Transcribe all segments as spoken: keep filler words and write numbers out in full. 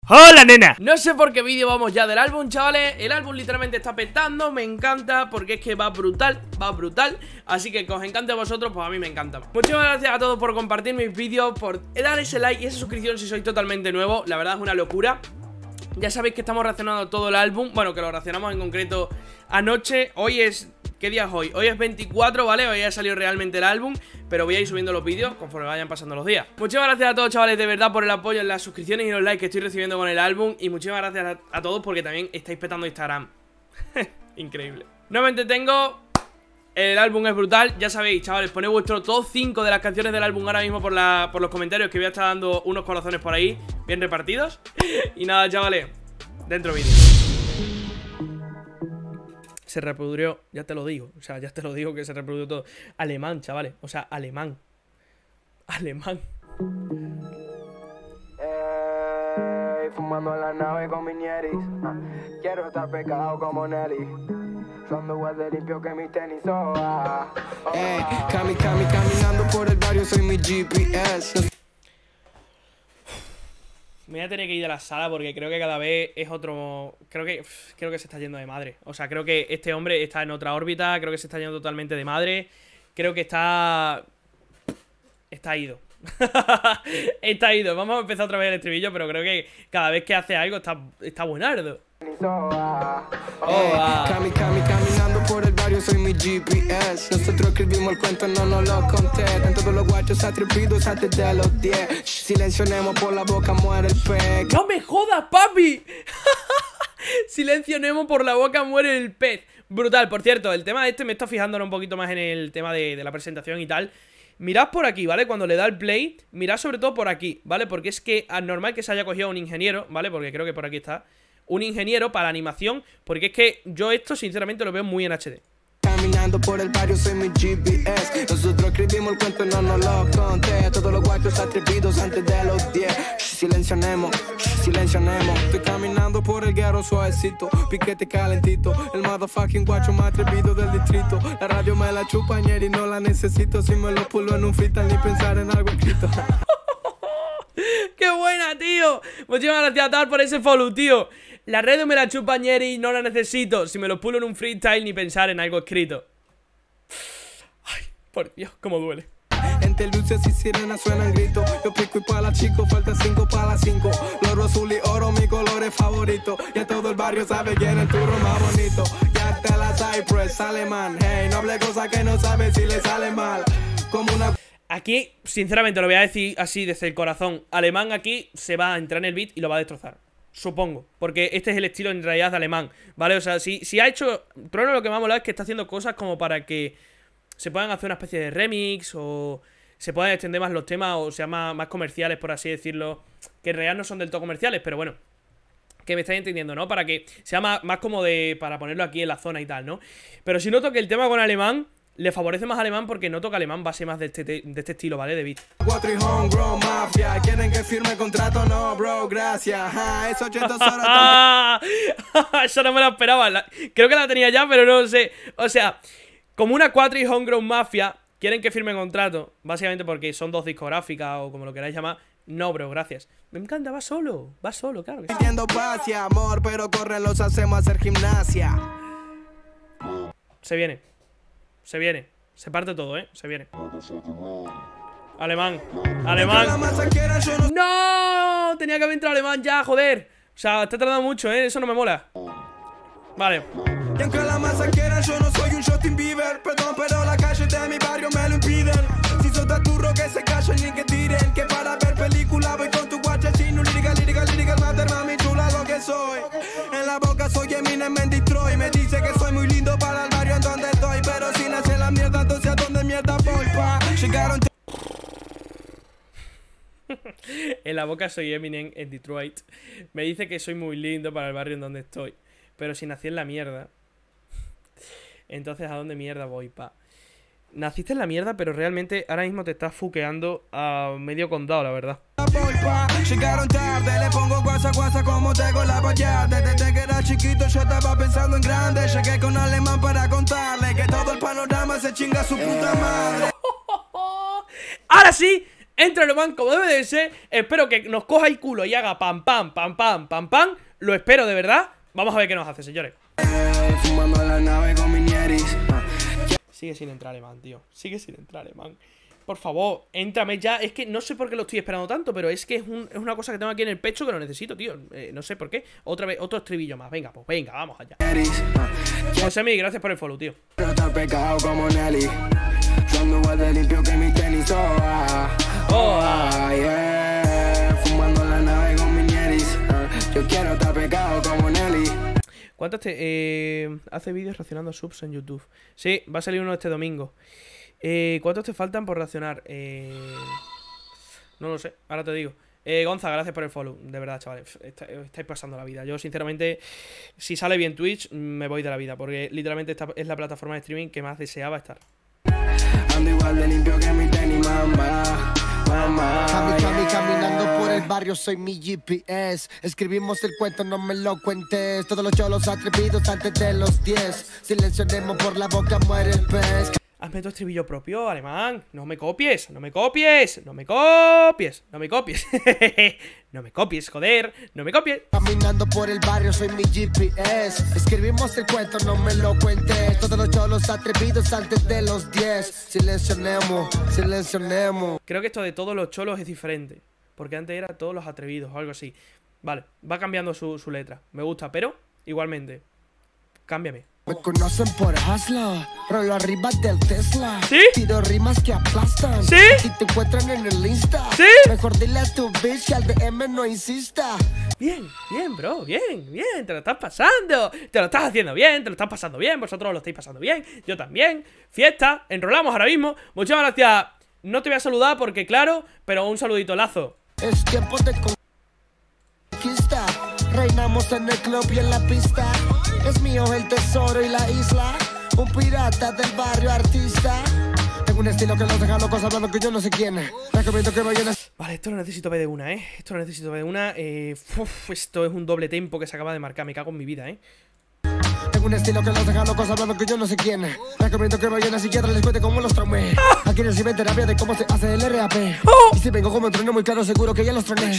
¡Hola, nena! No sé por qué vídeo vamos ya del álbum, chavales. El álbum literalmente está petando, me encanta, porque es que va brutal, va brutal. Así que que os encante a vosotros, pues a mí me encanta. Muchísimas gracias a todos por compartir mis vídeos, por dar ese like y esa suscripción si sois totalmente nuevo. La verdad es una locura. Ya sabéis que estamos reaccionando todo el álbum. Bueno, que lo reaccionamos en concreto anoche. Hoy es... ¿Qué día es hoy? Hoy es veinticuatro, ¿vale? Hoy ha salido realmente el álbum, pero voy a ir subiendo los vídeos conforme vayan pasando los días. Muchísimas gracias a todos, chavales, de verdad, por el apoyo en las suscripciones y los likes que estoy recibiendo con el álbum. Y muchísimas gracias a, a todos porque también estáis petando Instagram. Increíble. No me entretengo. El álbum es brutal, ya sabéis, chavales, poned vuestro top cinco de las canciones del álbum ahora mismo por, la, por los comentarios, que voy a estar dando unos corazones por ahí, bien repartidos. Y nada, chavales, dentro vídeo. Se reprodució, ya te lo digo, o sea, ya te lo digo que se reprodujo todo. Alemán, chavales, o sea, alemán. Alemán. Ey, fumando en la nave con minieris. Uh, quiero estar pecado como Nelly. Yo ando igual de limpio que mis tenis. Oh, ah, oh, Ey, cami, cami, caminando por el barrio, soy mi G P S. Me voy a tener que ir a la sala porque creo que cada vez es otro... Creo que creo que se está yendo de madre. O sea, creo que este hombre está en otra órbita. Creo que se está yendo totalmente de madre. Creo que está... Está ido. Está ido. Vamos a empezar otra vez el estribillo, pero creo que cada vez que hace algo está, está buenardo. Oh, ah, oh, ah. Cami, cami, caminando por el barrio, soy mi G P S. Nosotros escribimos el cuento, no nos lo conté. En todos los guachos atrevidos antes de los diez. Silencionemos por la boca, muere el pez. ¡No me jodas, papi! Silencionemos por la boca, muere el pez. Brutal, por cierto, el tema de este me está fijando un poquito más en el tema de, de la presentación y tal. Mirad por aquí, ¿vale? Cuando le da el play, mirad sobre todo por aquí, ¿vale? Porque es que es normal que se haya cogido un ingeniero, ¿vale? Porque creo que por aquí está. Un ingeniero para animación, porque es que yo esto sinceramente lo veo muy en H D. Caminando por el barrio, soy mi G P S. Nosotros escribimos el cuento, no nos lo conté. Todos los guachos atrevidos antes de los diez. Silencionemos, silencionemos. Estoy caminando por el guero suavecito, piquete calentito. El motherfucking guacho más atrevido del distrito. La radio me la chupa ñeri y no la necesito. Si me lo pulo en un freestyle ni pensar en algo escrito. ¡Qué buena, tío! Muchísimas gracias a Tal por ese follow, tío. La red me la chupa ñeri y no la necesito. Si me lo pulo en un freestyle ni pensar en algo escrito. Ay, por Dios, cómo duele. Entre luces y sirenas suenan gritos. Yo pico y pala chico, falta cinco para las cinco. Loro azul y oro, mi color es favorito. Ya todo el barrio sabe quién es el turro más bonito. Ya está la Cypress, alemán. Hey, no hable cosas que no sabe si le sale mal. Como una... Aquí, sinceramente, lo voy a decir así desde el corazón. Alemán aquí se va a entrar en el beat y lo va a destrozar. Supongo, porque este es el estilo en realidad de Alemán, ¿vale? O sea, si, si ha hecho... Pero lo que me ha molado es que está haciendo cosas como para que se puedan hacer una especie de remix o se puedan extender más los temas o sea más, más comerciales, por así decirlo. Que en realidad no son del todo comerciales, pero bueno, que me estáis entendiendo, ¿no? Para que sea más, más como de... Para ponerlo aquí en la zona y tal, ¿no? Pero si noto que el tema con Alemán le favorece más a Alemán porque noto que Alemán va a ser más de este, de este estilo, ¿vale? De beat. Cuatro y homegrown mafia. ¿Quieren que firme contrato? No, bro, gracias. Ajá, es ochenta horas. Eso no me lo esperaba. La... Creo que la tenía ya, pero no sé. O sea, como una cuatro y homegrown mafia, quieren que firme contrato. Básicamente porque son dos discográficas o como lo queráis llamar. No, bro, gracias. Me encanta, va solo. Va solo, claro que sí. Pidiendo paz y amor, pero corren los hacemos hacer gimnasia. Se viene. Se viene, se parte todo, ¿eh? Se viene. Alemán, alemán. ¡No! Tenía que haber entrado alemán ya, joder. O sea, está tardando mucho, ¿eh? Eso no me mola. Vale. Y aunque la masa quiera, yo no soy un Justin Bieber. Perdón, pero la calle de mi barrio me lo impiden. Si sos taturro que se callen y que tiren. Que para ver película voy con tu guacha chino. Lírica, lírica, lírica, mater, mami chula lo que soy. En la boca soy Eminem en Detroit. Me dice que soy muy lindo para el barrio en donde estoy. Pero si nace la mierda, entonces a dónde mierda voy, pa. Llegaron. En la boca soy Eminem en Detroit. Me dice que soy muy lindo para el barrio en donde estoy. Pero si nací en la mierda, entonces ¿a dónde mierda voy, pa? Naciste en la mierda, pero realmente ahora mismo te estás fuqueando a medio condado, la verdad. Llegaron tarde, le pongo guasa guasa como tengo la valla. Desde que era chiquito yo estaba pensando en grande. Llegué con alemán para contarle que todo el panorama se chinga a su puta madre. Ahora sí, Entra Alemán como debe de ser. Espero que nos coja el culo y haga pam, pam, pam, pam, pam, pam. Lo espero de verdad. Vamos a ver qué nos hace, señores. Sigue sin entrar Alemán, tío. Sigue sin entrar Alemán. Por favor, éntrame ya. Es que no sé por qué lo estoy esperando tanto, pero es que es, un, es una cosa que tengo aquí en el pecho que lo necesito, tío. Eh, no sé por qué. Otra vez, otro estribillo más. Venga, pues venga, vamos allá. Josemi, gracias por el follow, tío. Oh, ah, yeah. Fumando la nave con mi ñeris. Yo quiero estar pegado como Nelly. ¿Cuántos te...? Eh, hace vídeos reaccionando a subs en YouTube. Sí, va a salir uno este domingo. Eh, ¿Cuántos te faltan por reaccionar? Eh, no lo sé, ahora te digo. eh, Gonza, gracias por el follow. De verdad, chavales, está, estáis pasando la vida. Yo, sinceramente, si sale bien Twitch, me voy de la vida. Porque literalmente esta es la plataforma de streaming que más deseaba estar. Ando igual de limpio que mi tenis, mamá. Mamá, Cami, Cami, caminando por el barrio, soy mi G P S. Escribimos el cuento, no me lo cuentes. Todos los cholos atrevidos antes de los diez. Silencionemos por la boca, muere el pez. Hazme tu estribillo propio, Alemán. No me copies, no me copies, no me copies, no me copies. No me copies, joder, no me copies. Caminando por el barrio, soy mi G P S. Escribimos el cuento, no me lo cuentes. Todos los cholos atrevidos antes de los diez. Silencionemos, silencionemos. Creo que esto de todos los cholos es diferente. Porque antes era todos los atrevidos o algo así. Vale, va cambiando su, su letra. Me gusta, pero igualmente, cámbiame. Me conocen por Hasla, rolo arriba del Tesla. ¿Sí? Tiro rimas que aplastan. ¿Sí? Si te encuentran en el Insta, ¿sí? Mejor dile a tu bitch que al D M no insista. Bien, bien, bro, bien, bien, te lo estás pasando. Te lo estás haciendo bien, te lo estás pasando bien. Vosotros lo estáis pasando bien, yo también. Fiesta, enrolamos ahora mismo. Muchas gracias. No te voy a saludar porque claro, pero un saludito, Lazo. Es tiempo de conquista. Reinamos en el club y en la pista. Es mío el tesoro y la isla. Un pirata del barrio, artista. Tengo un estilo que los deja locos hablando que yo no sé quién es. Recomiendo que vayan a... Vale, esto lo necesito ver de una, ¿eh? Esto lo necesito ver de una. Eh, uf, esto es un doble tempo que se acaba de marcar. Me cago en mi vida, ¿eh? Tengo un estilo que los deja locos hablando que yo no sé quién es. Recomiendo que vayan a psiquiatra, les cuente cómo los traumé. Aquí reciben terapia de cómo se hace el R A P. Y si vengo como un trueno muy claro, seguro que ya los troné.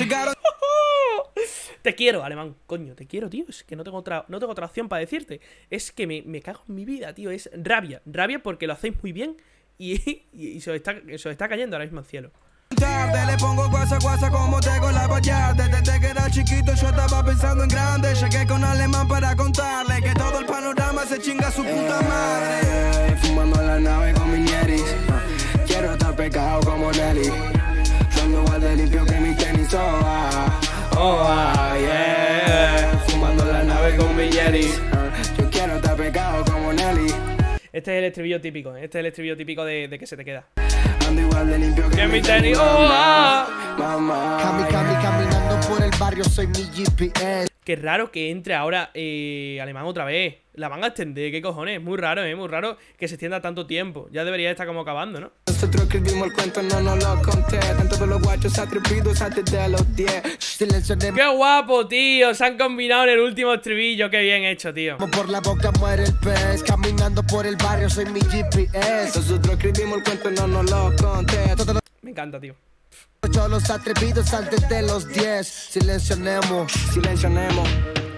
Te quiero, Alemán, coño, te quiero, tío. Es que no tengo otra, no tengo otra opción para decirte. Es que me, me cago en mi vida, tío. Es rabia, rabia porque lo hacéis muy bien. Y, y, y se, os está, se os está cayendo ahora mismo al cielo. Le pongo guasa guasa como tengo la ballada. Desde que era chiquito yo estaba pensando en grande. Llegué con Alemán para contarle que todo el panorama se chinga a su puta madre. eh, Fumando la nave con mi ñeris. uh, Quiero estar pegado como Nelly. Son igual de limpio que mi tenis. Oh, ah, oh, ah, yeah. Fumando la nave con mi ñeris. uh, Yo quiero estar pegado como Nelly. Este es el estribillo típico, ¿eh? Este es el estribillo típico de, de que se te queda. Ando igual de limpio que, que mi tenis. Oh, ah. Mamá. Cami, Cami, caminando por el barrio, soy mi G P S. Qué raro que entre ahora eh, Alemán otra vez. La van a extender, qué cojones. Muy raro, ¿eh? Muy raro que se extienda tanto tiempo. Ya debería estar como acabando, ¿no? Nosotros escribimos el cuento, no nos lo conté. Tanto todos los guachos atrevidos antes de los diez. Silencionemos. ¡Qué guapo, tío! Se han combinado en el último estribillo. ¡Qué bien hecho, tío! Por la boca muere el pez. Caminando por el barrio, soy mi G P S. Nosotros escribimos el cuento, no nos lo conté. Todos los Me encanta, tío. cholos atrevidos antes de los diez. Silencionemos. Silencionemos.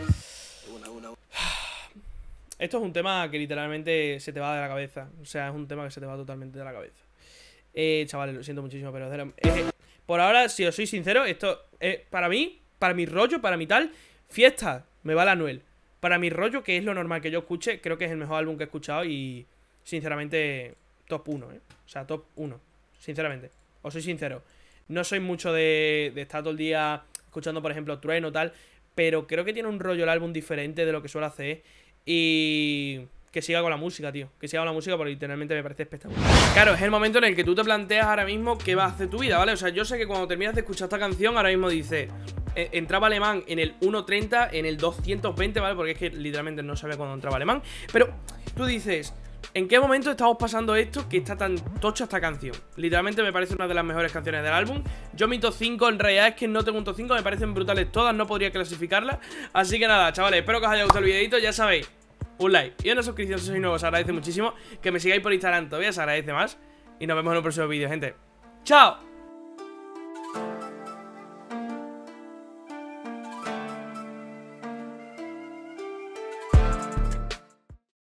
Esto es un tema que literalmente se te va de la cabeza. O sea, es un tema que se te va totalmente de la cabeza. Eh, chavales, lo siento muchísimo, pero... Eh, eh, por ahora, si os soy sincero, esto... Eh, para mí, para mi rollo, para mi tal... Fiesta, me va la Anuel. Para mi rollo, que es lo normal que yo escuche, creo que es el mejor álbum que he escuchado y... Sinceramente, top uno, ¿eh? O sea, top uno. Sinceramente. Os soy sincero. No soy mucho de, de estar todo el día escuchando, por ejemplo, Trueno o tal... Pero creo que tiene un rollo el álbum diferente de lo que suele hacer... Y que siga con la música, tío. Que siga con la música porque literalmente me parece espectacular. Claro, es el momento en el que tú te planteas ahora mismo qué va a hacer tu vida, ¿vale? O sea, yo sé que cuando terminas de escuchar esta canción, ahora mismo dices... Eh, entraba Alemán en el uno treinta, en el doscientos veinte, ¿vale? Porque es que literalmente no sabía cuándo entraba Alemán. Pero tú dices... ¿En qué momento estamos pasando esto que está tan tocha esta canción? Literalmente me parece una de las mejores canciones del álbum. Yo mi top cinco, en realidad es que no tengo un top cinco, me parecen brutales todas, no podría clasificarlas. Así que nada, chavales, espero que os haya gustado el videito, ya sabéis, un like y una suscripción si sois nuevos, os agradece muchísimo. Que me sigáis por Instagram todavía se agradece más. Y nos vemos en un próximo vídeo, gente. ¡Chao!